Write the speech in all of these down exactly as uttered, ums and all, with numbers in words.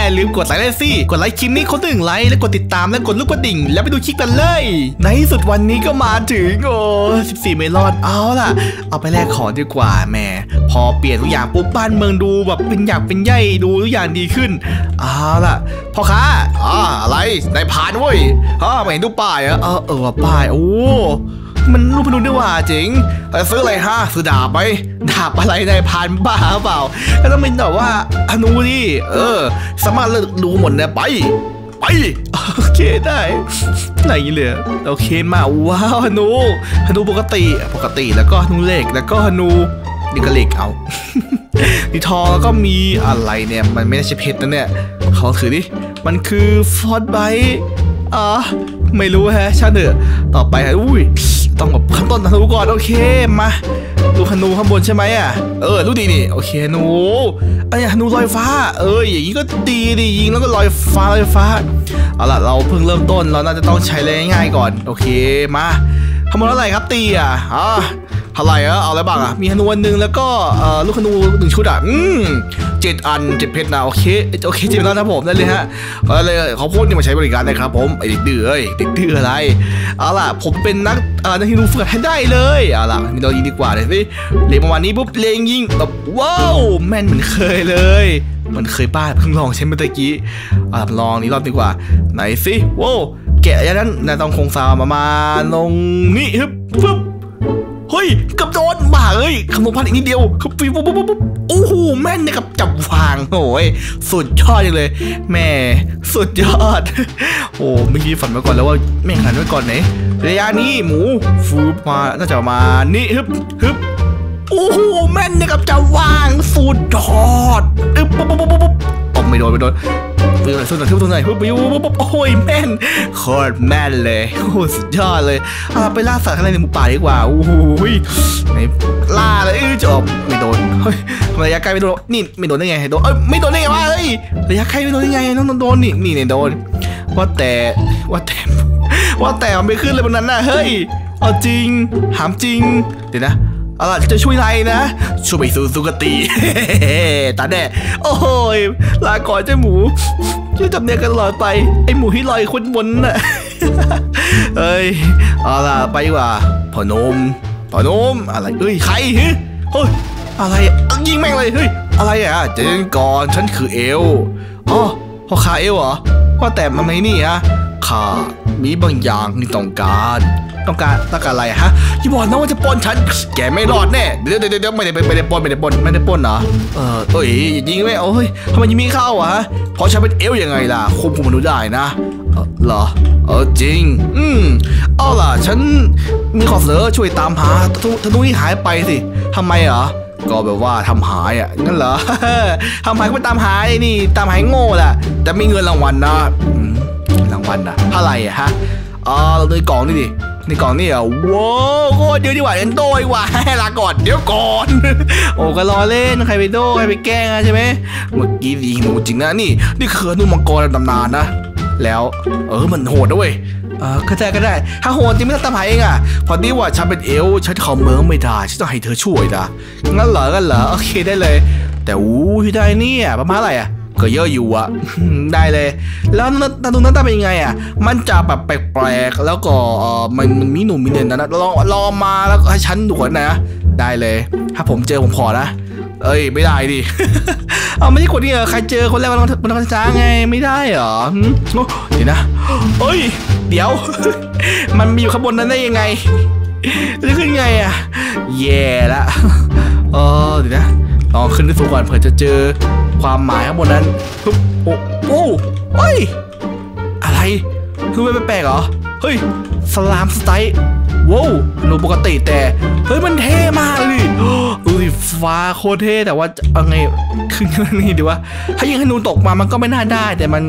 ลืมกดไลค์เลยสิกดไลค์คลิปนี้คนหนึ่งไลค์และกดติดตามและกดลูกกระดิ่งแล้วไปดูคลิปกันเลยในที่สุดวันนี้ก็มาถึงโอ้สิบสี่เมลอนเอาล่ะเอาไปแลกของดีกว่าแม่พอเปลี่ยนทุกอย่างปุ๊บบ้านเมืองดูแบบเป็นอยากเป็นใหญ่ดูทุกอย่างดีขึ้นเอาล่ะพ่อค้าอ๋ออะไรนายผ่านเว้ยอ๋อไม่เห็นดูป้ายอะเออเออป้ายโอ้มันรูปพนุนด้วยว่าจริงแต่ซื้ออะไรฮะซื้อดาบไหมดาบอะไรนายผ่านบ้าเปล่าก็ต้องเป็นแบบว่าอนุดิเออสามารถเลือกดูหมดเนี่ยไปไปโอเคได้ไหนเลยโอเคมาว้าวฮนูฮนูปกติปกติแล้วก็ฮนูเหล็กแล้วก็ฮนูนี่ก็เหล็กเอานี่ทองแล้วก็มีอะไรเนี่ยมันไม่ได้ใช่เพชรนะเนี่ยเขาถือดิมันคือฟอสไบต์อ่าไม่รู้ฮะช่างเถอะต่อไปฮะอุ้ยต้องแบบขั้นต้นฮนูก่อนโอเคมาดูฮนูข้างบนใช่ไหมอ่ะเออรู้ดีนี่โอเคฮนูไอ้ฮนูลอยฟ้าเอออย่างนี้ก็ดีดียิงแล้วก็ลอยฟ้าลอยฟ้าเอาล่ะเราเพิ่งเริ่มต้นเราน่าจะต้องใช้อะไรง่ายๆก่อนโอเคมาทำมาเท่าไหร่ครับตีอ่ะอ่าเท่าไหร่อะเอาอะไรบ้างอ่ะมีฮนูอันหนึ่งแล้วก็เอ่อลูกฮนูหนึ่งชุดอ่ะอืมเจ็ดอันเจ็ดเพชรนะโอเคโอเคเจ็ดแล้วนะผมได้เลยฮะเอาเลยเขาพูดนี่มาใช้บริการนะครับผมไอเด็กดื้อเอ้ยเด็กดื้ออะไรเอาล่ะผมเป็นนักเอ่อนักฮนูฝึกให้ได้เลยเอาล่ะมีเรายิงดีกว่าเลยสิเลี้ยงประมาณนี้ปุ๊บเลี้ยงยิงแบบว้าวแม่นเหมือนเคยเลยมันเคยป้าเพิ่งลองใช้เมื่อกี้อ่ะลองนี้รอบดีกว่าไหนสิว้าวแกะอย่างนั้นนายต้องคงซาวมามาลงนี่ฮึบปึ๊บเฮ้ยกับโดนบ้าเอ้ยคำนวณพันอีกนิดเดียวคือปุ๊บปุ๊บปุ๊บปุ๊บโอ้โหแม่นเนี่ยกับจับวางโอ้ยสุดยอดเลยแม่สุดยอดโอ้เมื่อกี้ฝันไว้ก่อนแล้วว่าแม่ขันไว้ก่อนไหนระยะนี้หมูฟูมาน่าจะมานี่ฮึบฮึบโอ้โหแม่นเนี่ยกับจับวางสุดยอดอึ๊บปุ๊บปุ๊บปุ๊บปุ๊บอ๋อไม่โดนไม่โดนปืนอะไรสุดหน่อยทุบตัวไหนปุ๊บปุ๊บปุ๊บโอ้ยแม่นโคตรแม่นเลยโอ้สุดยอดเลยเอาไปล่าสัตว์ข้างในในหมู่ป่าดีกว่าโอ้โหไหนล่าเลยเออจบไม่โดนเฮ้ยระยะใกล้ไม่โดนนี่ไม่โดนได้ไงโดนเอ้ยไม่โดนได้ไงวะเฮ้ยระยะใกล้ไม่โดนได้ไงน้องโดนนี่นี่เนี่ยโดนว่าแต่ว่าแต่ว่าแต่มันไม่ขึ้นเลยบนนั้นนะเฮ้ยเอาจริงถามจริงเดี๋ยวนะเอาล่ะจะช่วยไรนะช่วยไปสู่สุคติตาแน่โอ้ยลาก่อนเจ้าหมูช่วยจำเนียกันตลอดไปไอหมูที่ลอยคนบนน่ะเอ้ยเอาล่ะไปดีกว่าพ่อหนุ่มพ่อหนุ่มอะไรเอ้ยใครเฮ้ยเฮ้ยอะไรยิงแม่งเลยเฮ้ยอะไรอ่ะเจนก่อนฉันคือเอลอ๋อพ่อค้าเอลเหรอว่าแต่มันไม่นี่อะข้ามีบางอย่างที่ต้องการต้องการต้องการอะไรฮะอย่าบอกนะว่าจะปนฉันแกไม่รอดแน่เดี๋ยวเดี๋ยวเดี๋ยวไม่ได้ไม่ได้ปนไม่ได้ปนไม่ได้ปนเหรอเออเอ้ยยิงไม่โอ้ยทำไมยิงไม่เข้าอ่ะเพราะฉันเป็นเอลยังไงล่ะคุมคุมมันดูได้นะเหรอเออจริงอืมเอาล่ะฉันมีข้อเสนอช่วยตามหาธนูที่หายไปสิทำไมเหรอก็แบบว่าทำหายอ่ะงั้นเหรอทำหายก็ไปตามหายนี่ตามหายโง่แหละแต่มีเงินรางวัลนะรางวัลนะเท่าไหร่อะฮะอ๋อเราในกล่องนี่ดิในกล่องนี่อ่ะว้าวโคตรเยอะดีกว่าเอ็นโดดีกว่าให้ลาก่อนเดี๋ยวก่อนโอ้ก็รอเล่นใครไปโดใครไปแกล้งใช่ไหมเมื่อกี้ดีหนูจริงนะนี่นี่คือนุ่มมังกรตำนานนะแล้วเออมันโหดด้วยเออก็ได้ก็ได้ถ้าโหดจริงไม่ต้องตามหาเองอ่ะพอดีว่าฉันเป็นเอลฉันเข้าเมืองไม่ได้ฉันต้องให้เธอช่วยนะงั้นเหรองั้นเหรอโอเคได้เลยแต่อู้ที่ได้เนี่ยประมาณอะไรอ่ะก็เยอะอยู่อะได้เลยแล้วตาตุนนั้นตาเป็นยังไงอะมันจะแบบแปลกๆแล้วก็เออมันมันมีหนุ่มมีเด่นนะลองลองมาแล้วให้ฉันดูก่อนนะได้เลยถ้าผมเจอผมขอนะเอ้ยไม่ได้ดิเอาไม่ใช่คนที่ใครเจอคนแรกมันมันต้องจ้าไงไม่ได้เหรอเดี๋ยวนะเอ้ยเดี๋ยวมันมีอยู่ข้างบนนั้นได้ยังไงจะขึ้นไงอะแย่ละเออเดี๋ยวนะลองขึ้นไปสูงก่อนเผื่อจะเจอความหมายข้างบนนั้นปุ๊บโอ้โอ้เฮ้ยอะไรคือไม่แปลกเหรอเฮ้ยสลามสไตล์ว้าวหนูปกติแต่เฮ้ยมันเท่มากเลยดูสิฟ้าโคตรเท่แต่ว่าเอาไงขึ้นนี่ดีวะถ้ายิงให้หนูตกมามันก็ไม่น่าได้แต่มัน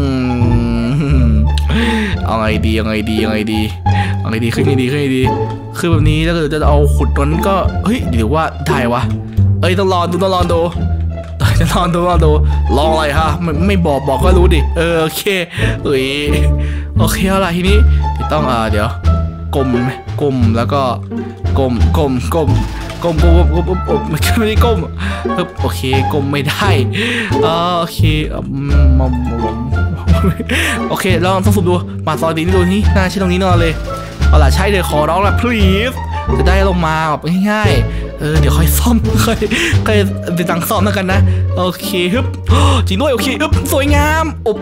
เอาไงดีเอาไงดีเอาไงดีเอาไงดีขึ้นไงดีขึ้นไงดีคือแบบนี้ถ้าเกิดจะเอาขุดนั้นก็เฮ้ยเดี๋ยวว่าได้วะเอ้ยต้องรอดูต้องรอดูจะลองดูลองดูลองอะไรฮะไม่ไม่บอกบอกก็รู้ดิเออโอเคเอ้ยโอเคเอาล่ะทีนี้ต้องอ่าเดี๋ยวกลมกลมแล้วก็กลมกลมกลมกก้มก้มก้มก้มก้มมันไม่ได้ก้มโอเคก้มไม่ได้โอเคโอเคลองต้องสูบดูมาซอยดีนี่ดูนี่น่าใช่ตรงนี้นอนเลยเอาล่ะใช่เลยขอร้องละ please จะได้ลงมาแบบง่ายๆเออเดี๋ยวค่อยซ่อมค่อยค่อยไปตั้งซ่อมแล้วกันนะโอเคฮึบจริงด้วยโอเคฮึบสวยงามอบ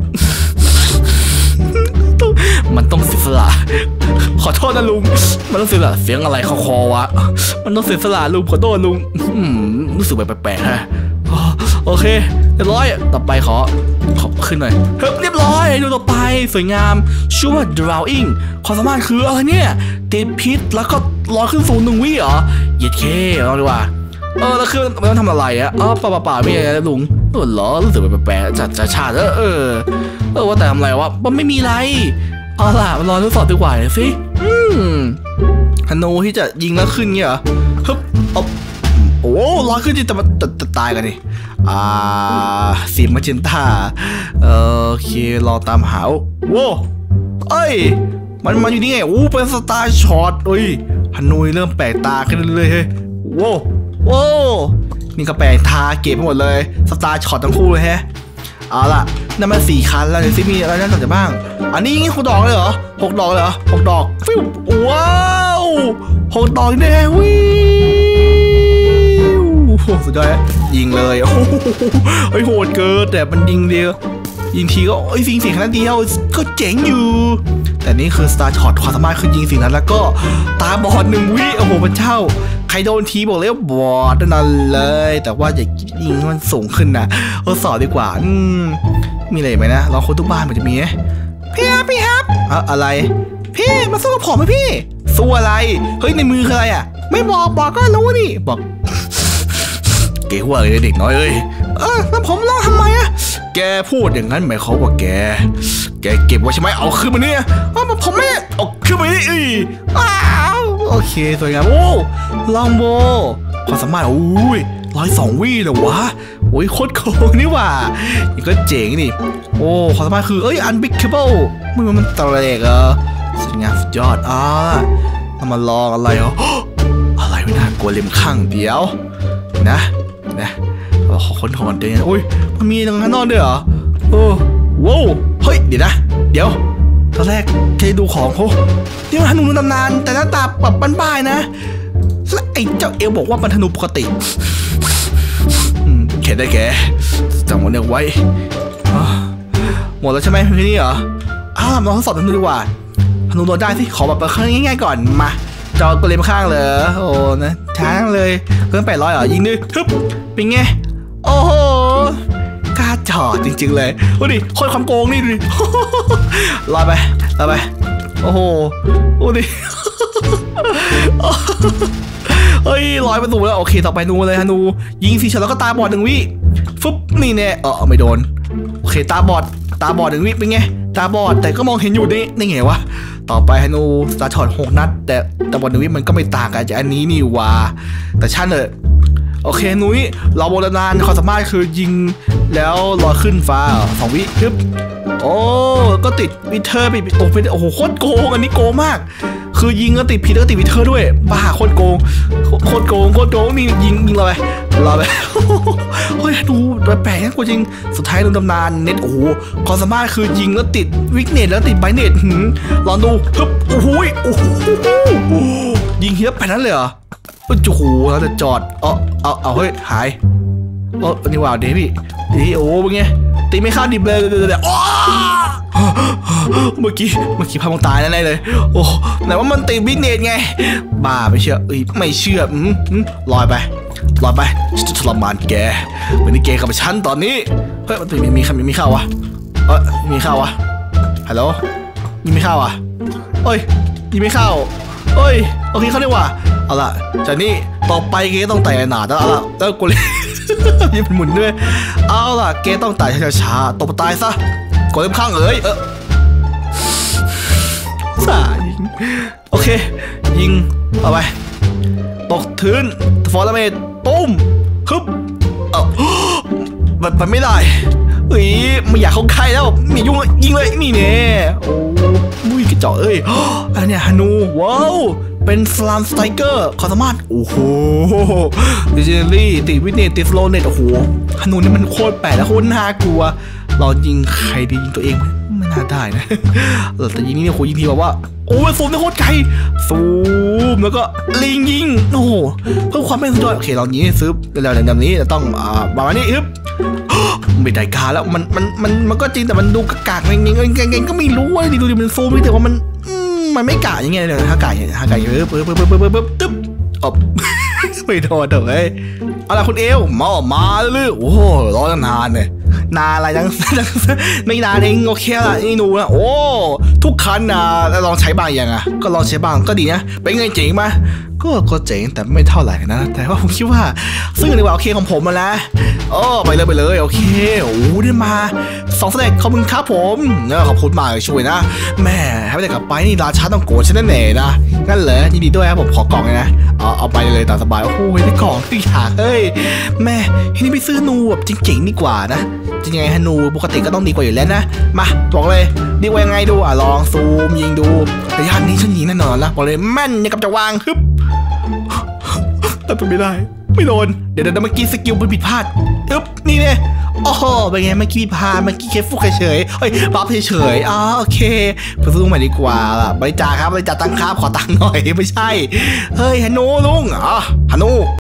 มันต้องเสียสละขอโทษนะลุงมันต้องเสียสละเสียงอะไรเขาคอวะมันต้องเสียสละลุงขอโทษลุงรู้สึกแปลกๆฮะโอเคเรียบร้อยต่อไปขอขอขึ้นหน่อยเฮ้ยเรียบร้อยดูต่อไปสวยงามชื่อว่า drawing ความสามารถคืออะไรเนี่ยติดพิษแล้วก็ลอยขึ้นสูงหนึ่งวิเหรอเย็ดเคเอาดีกว่าเออแล้วคือมันต้องทำอะไรอะอ๋อป่าป่าไม่อะไรลุงเออเหรอรู้สึกแปลกๆจัดจัดชาติเออเออเออว่าแต่ทำอะไรวะมันไม่มีอะไรเอาล่ะมารอทดสอบดีกว่าสิอืมฮันโนที่จะยิงแล้วขึ้นเงี้ยเหรอฮึบเอาโอ้ลอยขึ้นจริงแต่มันจะตายกันนี่อ่าสีมาเจนต้าโอเครอตามหาโว้เอ้ยมันมาอยู่นี่ไงโอ้เป็นสตาร์ช็อตเอ้ยฮันโนเริ่มแปลกตาขึ้นเลยเฮ้ยโว้โว้นี่ก็แปลกตาเก็บไปหมดเลยสตาร์ช็อตทั้งคู่เลยแฮะเอาล่ะนั่นมันสี่คันแล้วเดี๋ยวซิมีอะไรน่าสนใจบ้างอันนี้หกดอกเลยเหรอหกดอกเลยเหรอหกดอกฟิวว้าวหกดอกแน่วิวสุดยอดยิงเลยโอ้โหโหดเกินแต่มันยิงเดียวยิงทีก็ไอ้ยิงสี่ครั้งเดียวก็เจ๋งอยู่แต่นี่คือสตาร์ช็อตความสามารถคือยิงสิ่งนั้นแล้วก็ตาบอดหนึ่งวิโอ้โหพระเจ้าใครโดนทีบอกเลยว่าบอดนั่นเลยแต่ว่าอย่ายิงมันสูงขึ้นนะทดสอบดีกว่าอืมมีอะไรไหมนะเราคนทุกบ้านมันจะมีไหมพี่ครับพี่ครับอะอะไรพี่มาสู้กับผมไหมพี่สู้อะไรเฮ้ยในมือคืออะไรอ่ะไม่บอกบอกก็รู้นี่บอกเก๋ว่าเลยเด็กน้อยเอ้ยเออแล้วผมร้องทำไมอ่ะแกพูดอย่างนั้นหมายความว่าแกแกเก็บไว้ใช่ไหมเอาขึ้นมาเนี่ยว่าผมไม่เอาขึ้นมานี่อ้าวโอเคสวยงามโอ้ลองโบความสามารถอุ้ยร้อยสองวิเหรอวะโอ้ยโคตรโกงนี่ว่านี่ก็เจ๋งนี่โอ้ความสามารถคือเอ้ย unbreakable มันมันตะเลกอ่ะสวยงามสุดยอดอ่ะเอามาลองอะไรเหรออะไรไม่น่ากลัวเล็มข้างเดียวนะนะเราขอค้นของเดี๋ยวโอ้ยมันมีตรงข้างนอกด้วยเหรอโอ้ว้าวเฮ้ยเดี๋ยวนะเดี๋ยวตอนแรกแค่ดูของเขาเดี๋ยวธนูตำนานแต่หน้าตาแบบบ้านๆนะแล้วไอ้เจ้าเอลบอกว่ามันธนูปกติเข็ดได้แกจำหมดเนี่ยไว้หมดแล้วใช่ไหมพี่นี่เหรออ้าวมาทดสอบธนูดีกว่าธนูโดนได้สิขอแบบครั้งง่ายๆก่อนมาจอตัวเล็มข้างเลยโอ้นะช้างเลยเพิ่มแปดร้อยเหรอยิงดิทึบเป็นไงโอ้โหกล้าจอดจริงๆเลยโอ้ดิคนความโกงนี่ดิรอไปรอไปโอ้โหโอ้ดิเฮ้ยลอยประตูแล้วโอเคต่อไปนูเลยฮะนูยิงสีฉลแล้วก็ตาบอดหนึ่งวิฟึบนี่เนี่ยเออไม่โดนโอเคตาบอดตาบอดหนึ่งวิเป็นไงตาบอดแต่ก็มองเห็นอยู่นี่นี่ไงวะต่อไปฮานูสตาร์ช็อตหกนัดแต่ตาบอดหนึ่งวิมันก็ไม่ต่างกันจากอันนี้นี่ว่าแต่ช่างเลยโอเคนุ้ยเราโบราณนานความสามารถคือยิงแล้วลอยขึ้นฟ้าสองวิฮึบโอ้ก็ติดวิเทอร์ไปตกไปโอ้โหโคตรโกงอันนี้โกงมากคือยิงก็ติดพีแล้วก็ติดวิเทอร์ด้วยบ้าโคตรโกงโคตรโกงโคตรโกงนี่ยิงยิงเราไปเราไปเฮ้ยดูแปลกนะกูจริงสุดท้ายโดนตำนานเน็ตโอ้โหความสามารถคือยิงแล้วติดวิกเน็ตแล้วติดไบเน็ตลองดูฮึบโอ้โหโอ้โหยิงเฮียไปนั้นเลยเหรอโอ้โหแล้วจะจอดเออเอาเอาเฮ้ยหายเออนี่ว่าเดวี่นี่โอ้เป็นไงตีไม่เข้าดิบเลยเดี๋ยวเดี๋ยวเมื่อกี้เมื่อกี้พามึงตายแน่เลยโอ้ไหนว่ามันตีบิ๊กเนตไงบ้าไม่เชื่อเอ้ยไม่เชื่ออืมลอยไปลอยไปจะทรมานแกเหมือนที่แกกับฉันตอนนี้เฮ้ยมันมีมีคำมีข้าววะเออมีข้าววะฮัลโหลยังไม่เข้าอ่ะเอ้ยยังไม่เข้าเอ้ยโอเคเข้าได้ว่ะเอาล่ะจากนี้ต่อไปแกต้องไต่หนาแล้วล่ะแล้วกูเลยยังเป็นหมุนด้วยเอาล่ะแกต้องไต่ช้าๆตบตายซะกดเริ่มข้างเอ้ยเออสายิงโอเคยิงเอาไปตกพื้นฟอร์เมตตุ้มฮึบเอ้ามันมันไม่ได้เฮ้ยไม่อยากเข้าใครแล้วมียุ่งยิงเลยนี่เนี่ยโอ้มุ้ยกระจอกเอ้ยอันเนี้ยฮานูว้าวเป็นฟลามสไตเกอร์ความสามารถโอ้โหดิจิทัลลี่ติวิเนตติสโลเนตโอ้โหฮานูนี่มันโคตรแปลกและโคตรน่ากลัวเรายิงใครดียิงตัวเองไม่น่าได้นะแต่ยิงนี่เนี่ยโหยิงทีแบบว่าโอ้ยซูมได้โคตรไกลซูมแล้วก็ลิงยิงโอ้โหเพิ่มความแม่นสุดยอดโอเคเรานี้ซื้อแล้วแบบนี้จะต้องอ่าประมาณนี้อึ๊บไม่ได้การแล้วมันมันมันมันก็จริงแต่มันดูกากๆเงี้ยเงี้ยก็ไม่รู้ว่าดิดูดิมันซูมแต่ว่ามันมันไม่กะยังไงเลยถ้ากะถ้ากะปึ๊บปึ๊บปึ๊บปึ๊บปึ๊บปึ๊บตึ๊บอบไม่โดนเถอะเอาล่ะคุณเอลมามาเลยโอ้โหรอตั้งนานเลยนานอะไรจังไม่นานเองโอเคละนี่หนูนะโอ้ทุกคันนะลองใช้บ้างยังอ่ะก็ลองใช้บ้างก็ดีนะเป็นไงเจ๋งไหมก็ก็เจ๋งแต่ไม่เท่าไหร่นะแต่ว่าผมคิดว่าซึ่งดีกว่าโอเคของผมมาแล้วโอ้ไปเลยไปเลยโอเคโอ้ได้มาสองสเต็ปขอบคุณครับผมเนี่ยขอบคุณมากช่วยนะแม่ให้ไปกลับไปนี่ราชาต้องโกรธฉันแน่ๆนะงั้นเหรอยินดีด้วยครับผมขอกล่องเลยนะเอาเอาไปเลยตามสบายโอ้โหได้กล่องทุกอย่างเฮ้ยแม่ที่นี่ไปซื้อนูแบบจริงๆดีกว่านะจริงไงฮะนูปกติก็ต้องดีกว่าอยู่แล้วนะมาบอกเลยดีกว่ายังไงดูอ่ะลองซูมยิงดูแต่ย่านนี้ฉันยิงแน่นอนละบอกเลยแม่นยังกับจะวางฮึบแต่ตัวไม่ได้ไม่โดนเดี๋ยวเดี๋ยวเมื่อกี้สกิลมันผิดพลาดอึ๊บนี่เนี่ยโอ้โหเป็นไงเมื่อกี้ผิดพลาดเมื่อกี้แค่ฟุกเฉยเฮ้ยบัฟเฉยอ๋อโอเคไปซื้อใหม่ดีกว่าบริจาคครับบริจาคตังค์ครับขอตังค์หน่อยไม่ใช่เฮ้ยฮานูลุงอ๋อฮานู